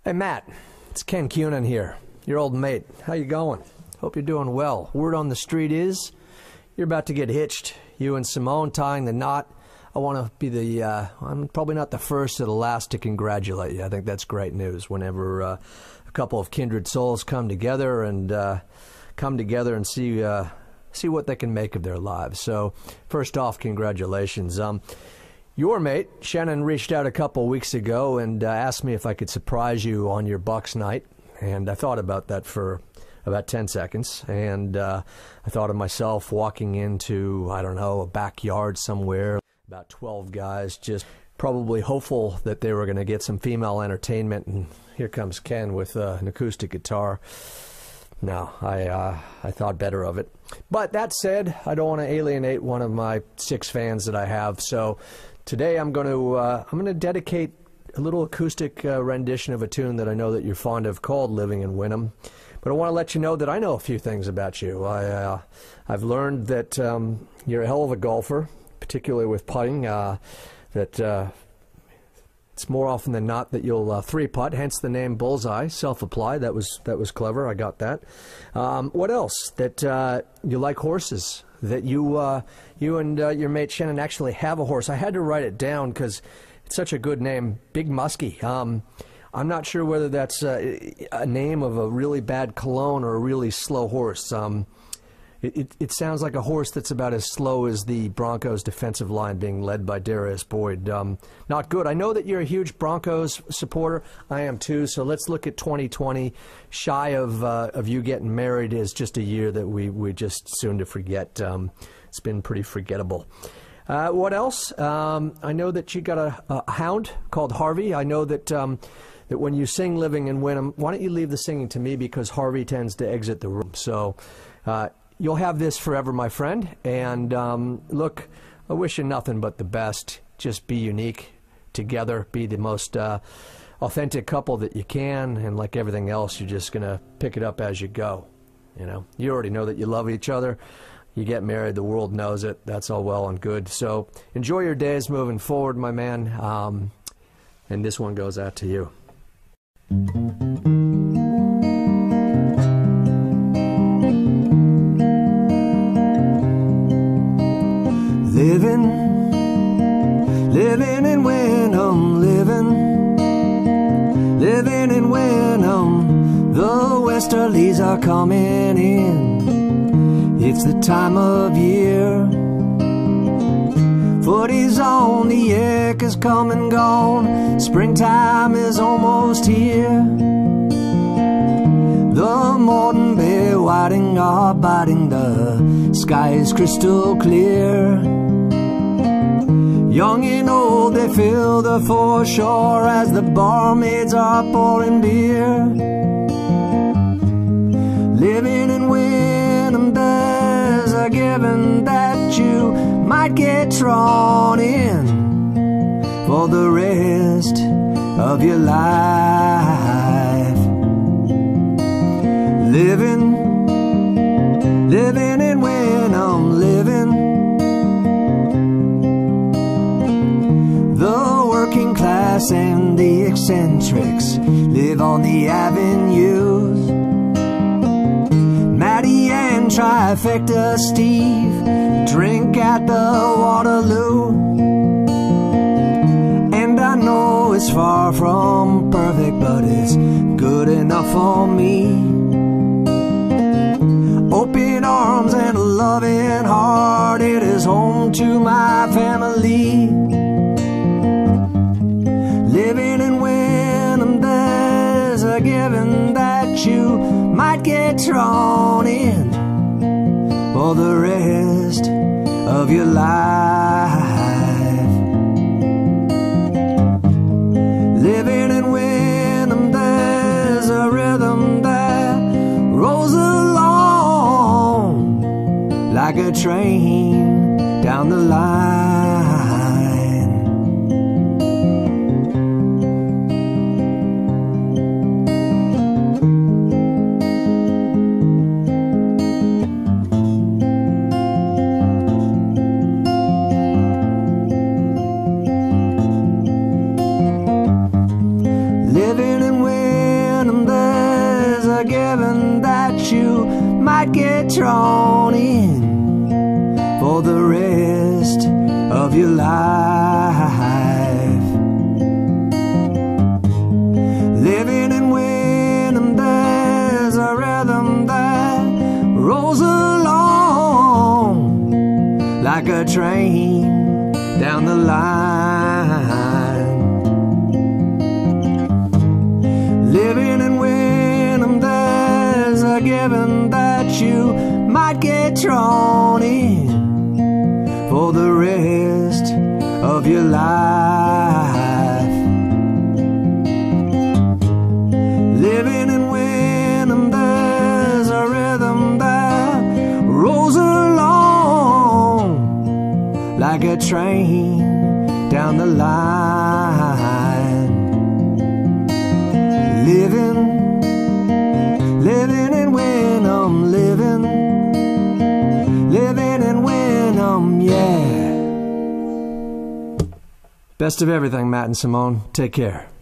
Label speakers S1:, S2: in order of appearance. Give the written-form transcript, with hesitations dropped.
S1: Hey Matt, it's Ken Kunin here, your old mate. How you going? Hope you're doing well. Word on the street is you're about to get hitched. You and Simone tying the knot. I want to be I'm probably not the first or the last to congratulate you. I think that's great news whenever a couple of kindred souls come together and see what they can make of their lives. So first off, congratulations. Your mate, Shannon, reached out a couple weeks ago and asked me if I could surprise you on your Bucks night. And I thought about that for about 10 seconds. And I thought of myself walking into, I don't know, a backyard somewhere, about 12 guys, just probably hopeful that they were going to get some female entertainment. And here comes Ken with an acoustic guitar. No, I thought better of it. But that said, I don't want to alienate one of my 6 fans that I have. So today I'm going to dedicate a little acoustic rendition of a tune that I know that you're fond of called Living in Wynnum. But I want to let you know that I know a few things about you. I've learned that you're a hell of a golfer, particularly with putting, that it's more often than not that you'll three-putt, hence the name Bullseye, self-applied. That was clever. I got that. What else? That you like horses. That you and your mate Shannon actually have a horse. I had to write it down because it's such a good name, Big Muskie. I'm not sure whether that's a name of a really bad cologne or a really slow horse. It sounds like a horse that's about as slow as the Broncos' defensive line being led by Darius Boyd. Not good. I know that you're a huge Broncos supporter. I am too. So let's look at 2020. Shy of you getting married is just a year that we just soon to forget. It's been pretty forgettable. What else? I know that you got a hound called Harvey. I know that that when you sing Living in Wynnum, why don't you leave the singing to me because Harvey tends to exit the room. So you'll have this forever, my friend. And look, I wish you nothing but the best. Just be unique together. Be the most authentic couple that you can. And like everything else, you're just going to pick it up as you go. You know, you already know that you love each other. You get married, the world knows it. That's all well and good. So enjoy your days moving forward, my man. And this one goes out to you.
S2: Living in Wynnum, living in Wynnum. The westerlies are coming in. It's the time of year. Footy's on, the ache is come and gone. Springtime is almost here. The Moreton Bay whiting are biting, the sky is crystal clear. Young and old, they fill the foreshore as the barmaids are pouring beer. Living in Wynnum, there's a given that you might get drawn in for the rest of your life. Living in Wynnum, the working class and the eccentrics live on the avenues. Matty and Trifecta Steve drink at the Waterloo. And I know it's far from perfect, but it's good enough for me. Open arms and a loving heart, it is home to my family. Living in Wynnum, there's a given that you might get drawn in for the rest of your life. Living in Wynnum, there's a rhythm that rolls along like a train down the line. Living in Wynnum, might get drawn in for the rest of your life. Living in Wynnum, there's a rhythm that rolls along like a train down the line. Living in Wynnum, there's a given that you might get drawn in for the rest of your life. Living in Wynnum, there's a rhythm that rolls along like a train down the line. Living in Wynnum, living in Wynnum, yeah.
S1: Best of everything, Matt and Simone. Take care.